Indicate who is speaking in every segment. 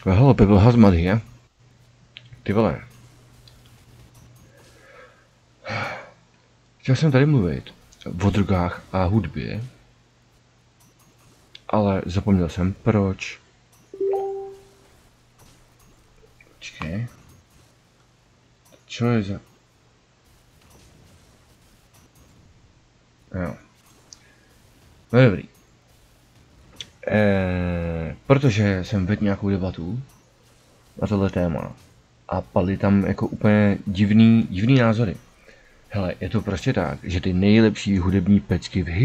Speaker 1: Hello, people, Hazmat here. Ty vole. Chtěl jsem tady mluvit o drogách a hudbě, ale zapomněl jsem proč. Počkej. Co je za... Jo. No dobrý. Protože jsem vedl nějakou debatu na tohle téma a padly tam jako úplně divný názory. Hele, je to prostě tak, že ty nejlepší hudební pecky v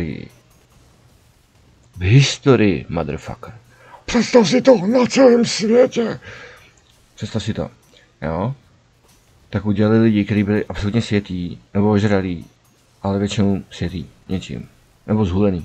Speaker 1: historii, motherfucker. Představ si to na celém světě. Představ si to, jo. Tak udělali lidi, kteří byli absolutně světí, nebo ožralí, ale většinou světí něčím, nebo zhulený.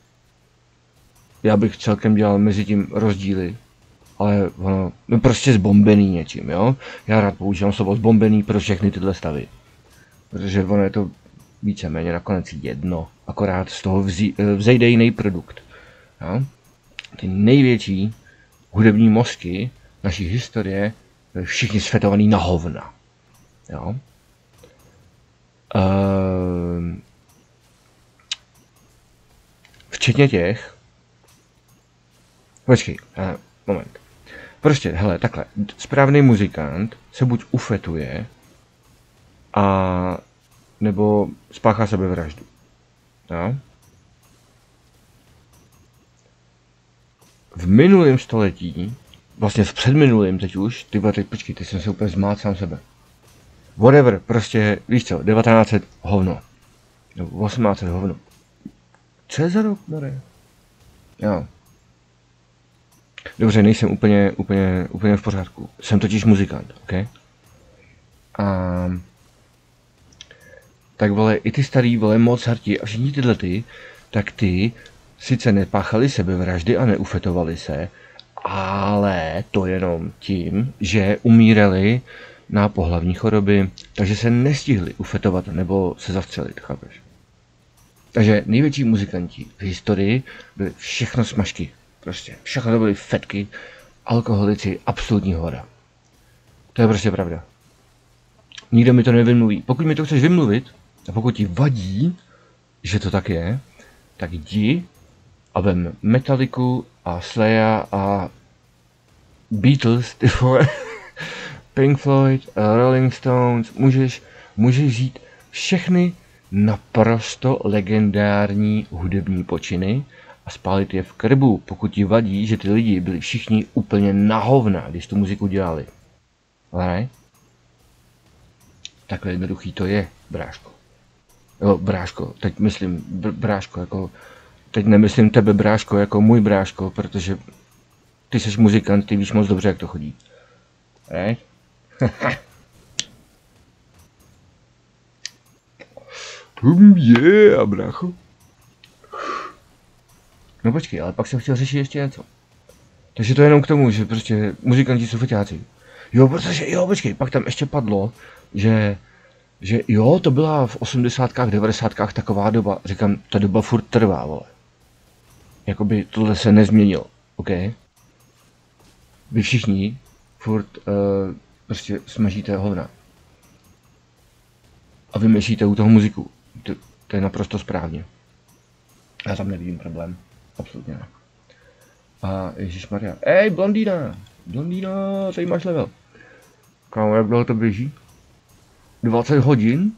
Speaker 1: Já bych celkem dělal mezi tím rozdíly, ale ono, prostě zbombený něčím, jo. Já rád používám slovo zbombený pro všechny tyhle stavy. Protože ono je to víceméně nakonec jedno, akorát z toho vzejde jiný produkt. Jo? Ty největší hudební mozky naší historie byly všichni světovaný na hovna. Jo? Včetně těch... Počkej, moment. Prostě, hele, takhle, správný muzikant se buď ufetuje, a nebo spáchá sebevraždu. Jo? V minulém století, vlastně v předminulém teď už, počkej, teď jsem se úplně zmát sám sebe. Whatever, prostě, víš co, 1900 hovno. Nebo 1800 hovno. Co je za rok, more? Jo. Dobře, nejsem úplně v pořádku. Jsem totiž muzikant, ok? Tak vole, i ty starý, vole, Mozarti a všichni tyhle tak ty sice nepáchali sebevraždy a neufetovali se, ale to jenom tím, že umírali na pohlavní choroby, takže se nestihli ufetovat nebo se zastřelit, chápeš? Takže největší muzikanti v historii byli všechno smažky, prostě všechno to byly fetky, alkoholici, absolutní hoda. To je prostě pravda. Nikdo mi to nevymluví. Pokud mi to chceš vymluvit, a pokud ti vadí, že to tak je, tak jdi a vem Metalliku a Slaya a Beatles, ty vole, Pink Floyd, Rolling Stones, můžeš žít všechny naprosto legendární hudební počiny a spálit je v krbu, pokud ti vadí, že ty lidi byli všichni úplně na hovna, když tu muziku dělali. Ale takhle jednoduchý to je, bráško. Jo, bráško, teď myslím bráško jako, teď nemyslím tebe bráško jako můj bráško, protože ty jsi muzikant, ty víš moc dobře, jak to chodí. Right? Yeah, brácho. No počkej, ale pak jsem chtěl řešit ještě něco. Takže to je jenom k tomu, že prostě muzikanti jsou feťáci. Jo, protože jo, počkej, pak tam ještě padlo, že jo, to byla v 80kách, 90kách taková doba. Říkám, ta doba furt trvá, vole. Jakoby tohle se nezměnilo, ok? Vy všichni furt prostě smažíte hovna. A vymýšlíte u toho muziku. To je naprosto správně. Já tam nevidím problém. Absolutně ne. A ježišmarja. Ej, blondýna! Blondýna, tady máš level. Kámo, jak dlouho to běží? 20 hodin?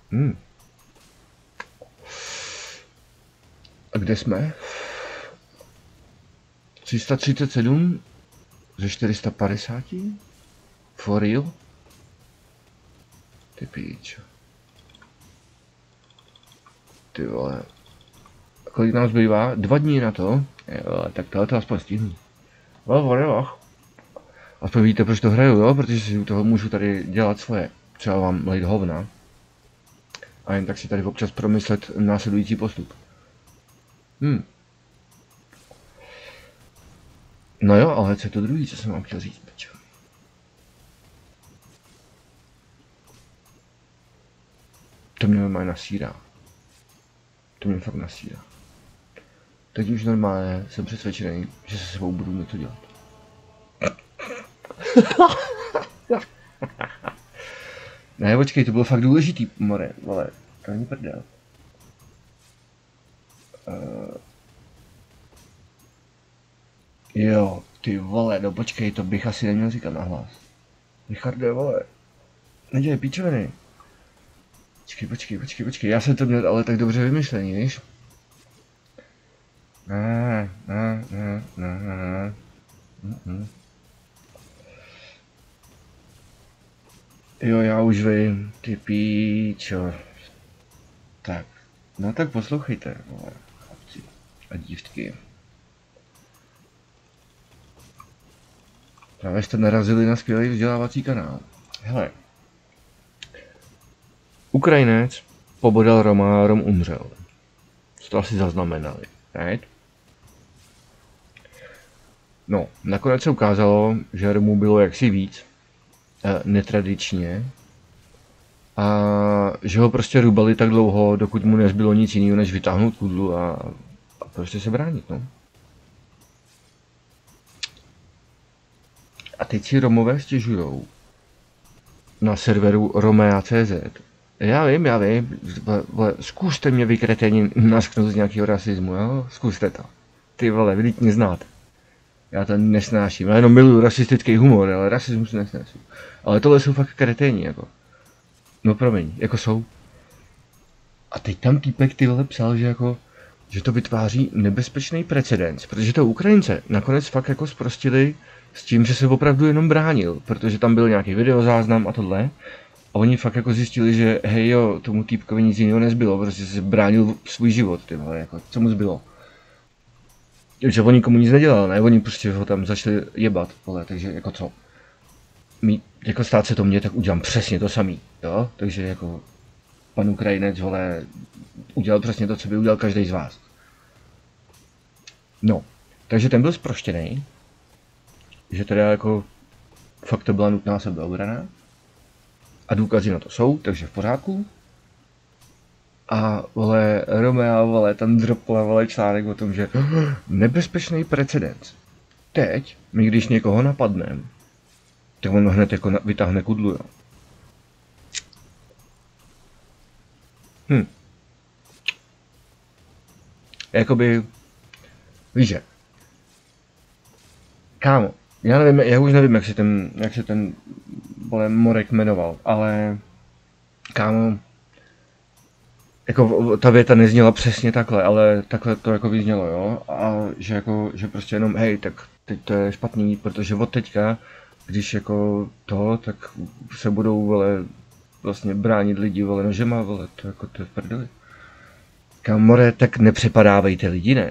Speaker 1: A kde jsme? 337 ze 450? For real? Ty píčo. Ty vole. Kolik nám zbývá? 2 dní na to? Jo, tak tohle to aspoň stihnu. Aspoň víte, proč to hraju, jo? Protože si u toho můžu tady dělat svoje. Třeba vám lejt hovna. A jen tak si tady občas promyslet následující postup. No jo, ale co je to druhý, co jsem vám chtěl říct, pečo? To mě normálně nasírá. To mě fakt nasírá. Teď už normálně jsem přesvědčený, že se sebou budu něco dělat. Ne, počkej, to bylo fakt důležitý, more, vole, to není prdel. Jo, ty vole, no počkej, to bych asi neměl říkat nahlas. Richarde, vole, nedělej píčoviny. Počkej, já jsem to měl ale tak dobře vymyšlený, víš? Ne. Jo, já už vím, ty píčo. Tak, no tak poslouchejte, vole, chlapci a dívky. Právě jste narazili na skvělý vzdělávací kanál. Hele. Ukrajinec pobodal Roma a Rom umřel. To asi zaznamenali, right? No, nakonec se ukázalo, že Romů bylo jaksi víc, netradičně, a že ho prostě rubali tak dlouho, dokud mu nezbylo nic jiného, než vytáhnout kudlu a prostě se bránit, no. A teď si Romové stěžujou na serveru Romea.cz. Já vím, vole, zkuste mě vy kreténi nasknout z nějakého rasismu, jo? Zkuste to. Ty vole, vy mě znáte. Já to nesnáším, já jenom miluju rasistický humor, ale rasismus nesnáším. Ale tohle jsou fakt kreténi, jako. No promiň, jako jsou. A teď tam týpek ty vole psal, že jako, že to vytváří nebezpečný precedens, protože to Ukrajince nakonec fakt jako zprostili s tím, že se opravdu jenom bránil, protože tam byl nějaký videozáznam a tohle. A oni fakt jako zjistili, že hej jo, tomu týpkovi nic jiného nezbylo, protože se bránil svůj život, ty vole, jako, co mu zbylo. Že on nikomu nic nedělal, ne, oni prostě ho tam začali jebat, vole, takže jako co. Jako stát se to mně, tak udělám přesně to samý, jo, takže jako pan Ukrajinec, vole, udělal přesně to, co by udělal každý z vás. No, takže ten byl zproštěný, že teda jako fakt to byla nutná sebeobrana. A důkazy na to jsou, takže v pořádku. A vole, Romea, vole, tam dropla, vole, článek o tom, že nebezpečný precedens. Teď, my když někoho napadneme, tak on hned jako vytáhne kudlu, jo. Jakoby, víš že, kámo, já už nevím, jak se ten vole, Morek jmenoval, ale kámo, jako ta věta nezněla přesně takhle, ale takhle to jako vyznělo, jo, a že jako, že prostě jenom, hej, tak teď to je špatný, protože od teďka, když jako to, tak se budou, vole, vlastně bránit lidi, vole, nožema, vole, to jako to je v prdeli. Kámo, more, tak nepřepadávejte lidi, ne?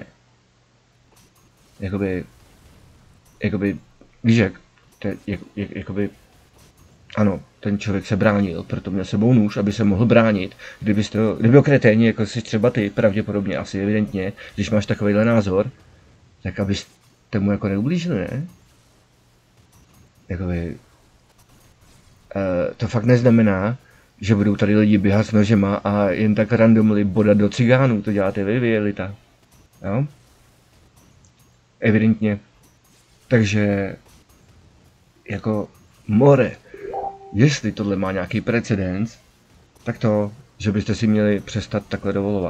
Speaker 1: Jakoby, víš jak, jakoby, ano, ten člověk se bránil, proto měl sebou nůž, aby se mohl bránit. Kdyby kreténi, jako jsi třeba ty, pravděpodobně, asi evidentně, když máš takovýhle názor, tak abys tomu jako neublížil, ne? Jakoby, to fakt neznamená, že budou tady lidi běhat s nožema a jen tak randomly bodat do cigánů, to děláte vy elita. Jo? Evidentně. Takže, jako, more, jestli tohle má nějaký precedens, tak to, že byste si měli přestat takhle dovolovat.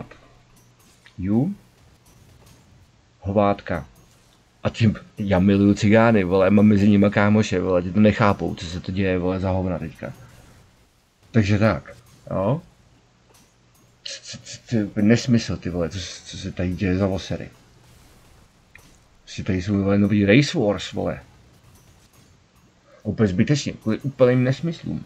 Speaker 1: Hovátka. A tím, já miluju cigány, vole, mám mezi nimi kámoše, vole, ti to nechápou, co se to děje, vole, za hovna teďka. Takže tak, jo. Nesmysl, ty vole, co se tady děje za vosery. Si tady jsou, vole, nový Race Wars, vole. Úplně zbytečně, kvůli úplným nesmyslům.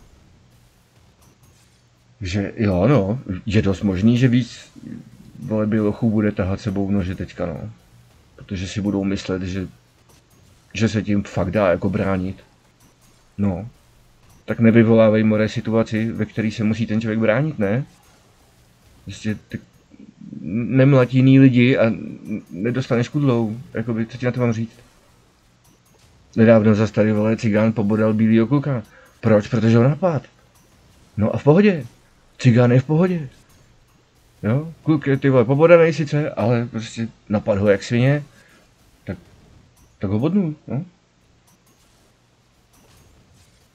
Speaker 1: Že jo, no, je dost možný, že víc, vole, bělochů bude tahat sebou nože teďka, no. Protože si budou myslet, že se tím fakt dá jako bránit. No. Tak nevyvolávej, more, situaci, ve které se musí ten člověk bránit, ne? Prostě nemlat jiný lidi a nedostaneš kudlou, jakoby, co ti na to mám říct? Nedávno za starý, vole, cigán pobodal bílýho kluka. Proč? Protože ho napad. No a v pohodě. Cigán je v pohodě. Jo? Kluk je, ty vole, pobodanej sice, ale prostě napad ho jak svině. Tak ho bodnu, no.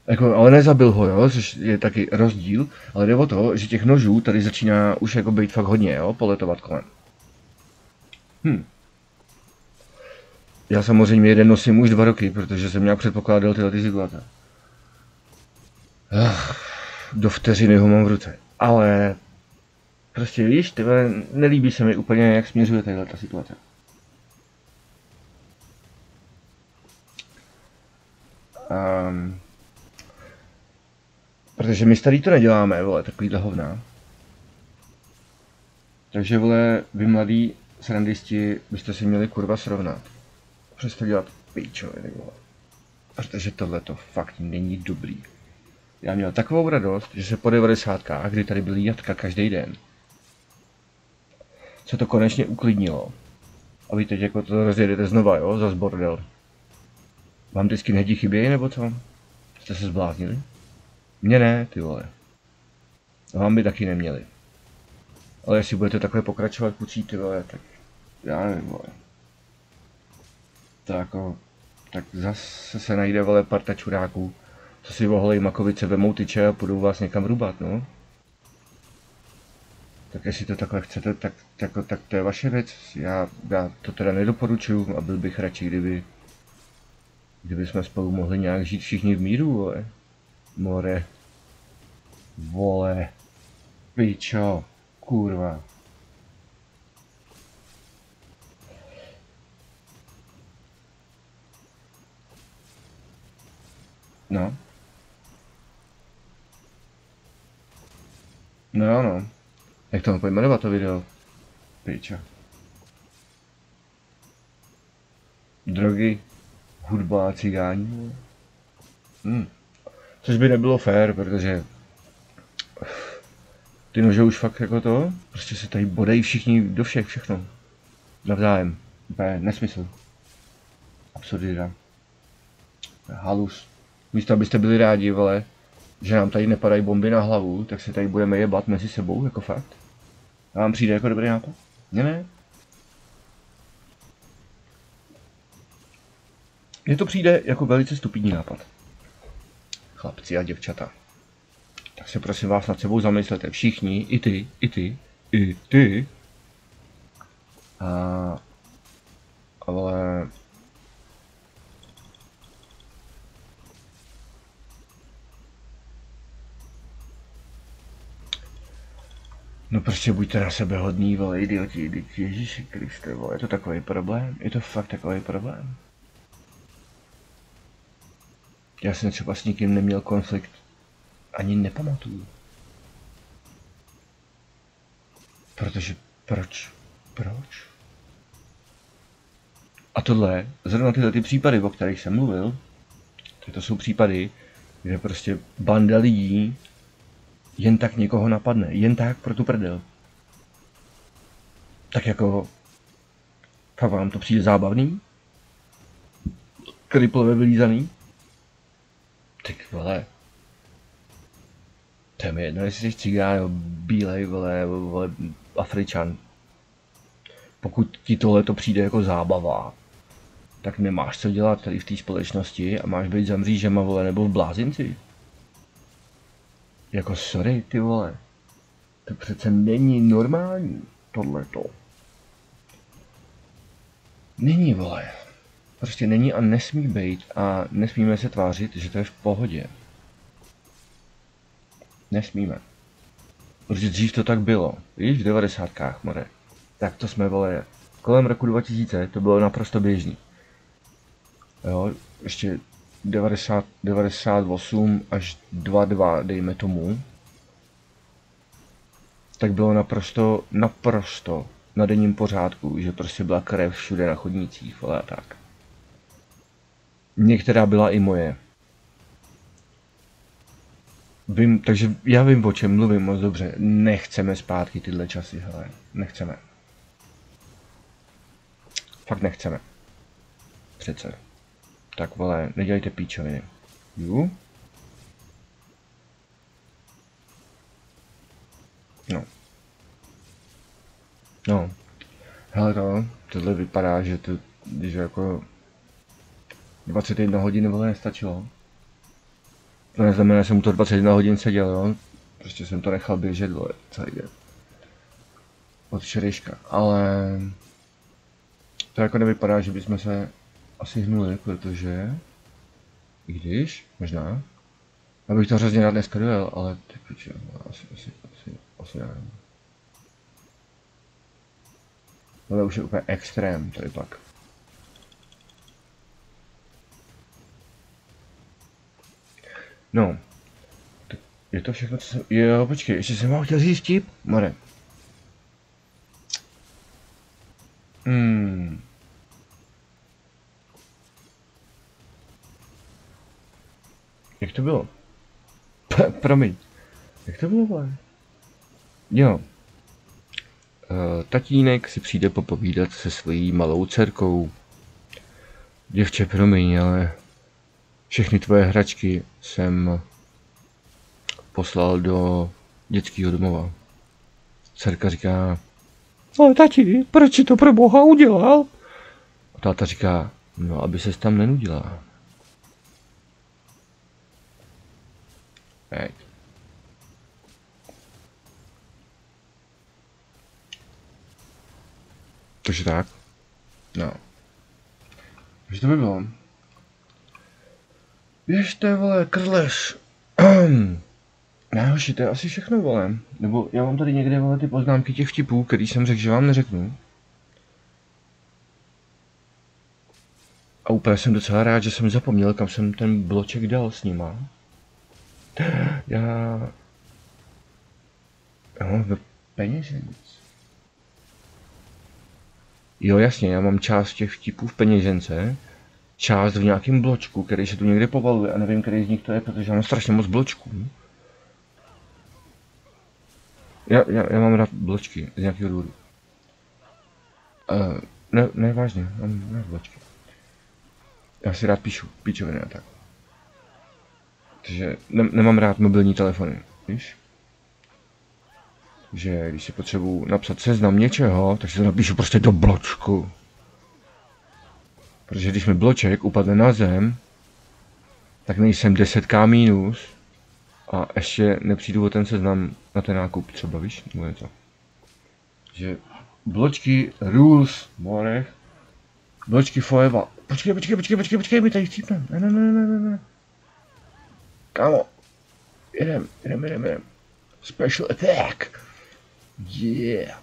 Speaker 1: Jako, ale nezabil ho, jo, což je taky rozdíl, ale jde o to, že těch nožů tady začíná už jako být fakt hodně, jo, poletovat kolem. Já samozřejmě jeden nosím už 2 roky, protože jsem nějak předpokládal tyhle situace. Do vteřiny ho mám v ruce. Ale prostě víš, tyhle, nelíbí se mi úplně, jak směřuje tahle ta situace. Protože my starý to neděláme, vole, takovýhle hovna. Takže, vole, vy mladí srandisti byste si měli kurva srovnat. Přesto dělat píčoviny, vole. Protože tohle to fakt není dobrý. Já měl takovou radost, že se po 90kách, kdy tady byly jatka každý den, se to konečně uklidnilo. A vy teď jako to rozjedete znova, jo, zas bordel. Vám ty skinheadi chybějí, nebo co? Jste se zbláznili? Mně ne, ty vole. A vám by taky neměli. Ale jestli budete takhle pokračovat kucí, ty vole, tak já nevím, vole. To jako, tak zase se najde, vole, parta čuráků, co si oholej makovice, vemou tyče a půjdou vás někam rubat, no. Tak jestli to takhle chcete, tak to je vaše věc. Já to teda nedoporučuju a byl bych radši, kdyby jsme spolu mohli nějak žít všichni v míru, vole. More. Vole. Pičo. Kurva. No. No jo, no. Jak to mám pojmenovat to video? Pičo. Drogy, hudba a cigáni. Což by nebylo fér, protože ty nože už fakt jako to, prostě se tady bodají všichni do všech, všechno. Navzájem. Úplně nesmysl. Absurdita. Halus. Místo abyste byli rádi, vole, že nám tady nepadají bomby na hlavu, tak se tady budeme jebat mezi sebou, jako fakt. A vám přijde jako dobrý nápad? Ne. Mně to přijde jako velice stupidní nápad. Chlapci a děvčata. Tak se prosím vás nad sebou zamyslete všichni, i ty. Ale... No prostě buďte na sebe hodný, vole, idioti, Ježíši Kriste, vole, je to takový problém? Je to fakt takový problém? Já jsem třeba s nikým neměl konflikt, ani nepamatuju. Protože, proč? A tohle, zrovna tyhle ty případy, o kterých jsem mluvil, to jsou případy, kde prostě banda lidí jen tak někoho napadne, jen tak pro tu prdel. Tak jako, fakt vám to přijde zábavný? Kriplové vylízaný? Ty vole. To je mi jedno, jestli jsi cigán, nebo bílej, vole, Afričan. Pokud ti tohle to přijde jako zábava, tak nemáš co dělat tady v té společnosti a máš být za mřížema, vole, nebo v blázinci. Jako sorry, ty vole. To přece není normální, tohleto. Není, vole. Prostě není a nesmí být a nesmíme se tvářit, že to je v pohodě. Nesmíme. Protože dřív to tak bylo, víš, v 90kách, more. Tak to jsme, vole, kolem roku 2000 to bylo naprosto běžný. Jo, ještě 90, 98 až 22, dejme tomu, tak bylo naprosto na denním pořádku, že prostě byla krev všude na chodnících, vole, a tak. Některá byla i moje. Takže já vím, o čem mluvím moc dobře. Nechceme zpátky tyhle časy, hele. Nechceme. Fakt nechceme. Přece. Tak vole, nedělejte píčoviny. Jo? No. Hele tohle vypadá, že že jako 21 hodin, vole, nestačilo. To neznamená, že jsem mu to 21 hodin seděl, jo. Prostě jsem to nechal běžet, vole, celý den. Od včerejška, ale to jako nevypadá, že bychom se asi hnuli, protože i když, možná, já bych to hrozně rád dneska dojel, ale ty piči, asi nevím. Tohle už je úplně extrém, tady pak. No, tak je to všechno, co jsem, jo, počkej, ještě jsem vám chtěl říct vtip, more. Jak to bylo? Promiň. Jak to bylo, vole? Jo. Tatínek si přijde popovídat se svojí malou dcerkou. Děvče, promiň, ale všechny tvoje hračky jsem poslal do dětského domova. Dcerka říká, ale tati, proč si to pro boha udělal? A táta říká, no, aby ses tam nenudila. Hej. Takže tak. No. Takže to by bylo. Běžte, vole, krleš. Ne, hoši, to je asi všechno, vole. Nebo já mám tady někde, vole, ty poznámky těch vtipů, který jsem řekl, že vám neřeknu. A úplně jsem docela rád, že jsem zapomněl, kam jsem ten bloček dal s nima. Já mám ve peněženc. Jo, jasně, já mám část těch vtipů v peněžence, část v nějakém bločku, který se tu někde povaluje a nevím, který z nich to je, protože já mám strašně moc bločků. Já mám rád bločky z nějakého důvodu. Ne, vážně, mám rád bločky. Já si rád píšu, píčoviny a tak. Takže nemám rád mobilní telefony, víš? Že když si potřebuji napsat seznam něčeho, tak si to napíšu prostě do bločku. Protože když mi bloček upadne na zem, tak nejsem 10k minus a ještě nepřijdu o ten seznam na ten nákup třeba, víš? Nebo něco. Že bločky rules, more. Bločky forever. Počkej, mi tady chcípne. Ne. Kámo. Jedem. Special attack. Yeah.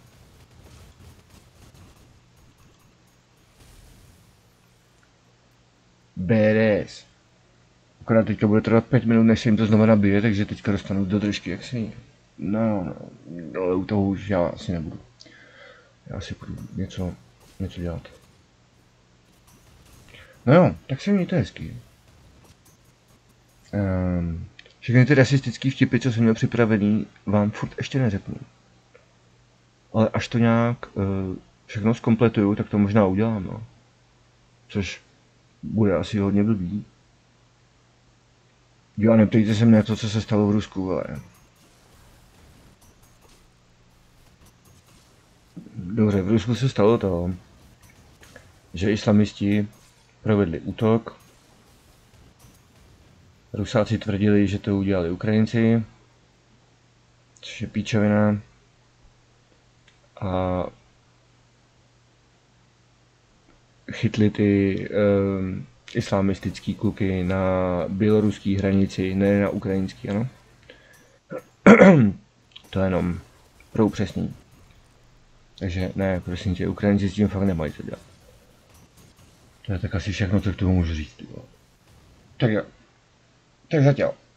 Speaker 1: Badass. Akorát teďka bude trvat 5 minut, než se jim to znovu nabije, takže teďka dostanu do držky, jak si. No, ale u toho už já asi nebudu. Já si budu něco dělat. No jo, tak se mějte hezky. Všechny ty rasistický vtipy, co jsem měl připravený, vám furt ještě neřeknu. Ale až to nějak všechno zkompletuju, tak to možná udělám, no. Což bude asi hodně blbý. Jo, neptejte se mě na to, co se stalo v Rusku, ale... Dobře, v Rusku se stalo to, že islamisti provedli útok. Rusáci tvrdili, že to udělali Ukrajinci, což je píčovina. A chytli ty islamistický kluky na běloruský hranici, ne na ukrajinský, ano. To je jenom pro upřesnění. Takže ne, prosím tě, Ukrajinci s tím fakt nemají co dělat. To je tak asi všechno, co k tomu můžu říct. Tak jo. Tak zatím.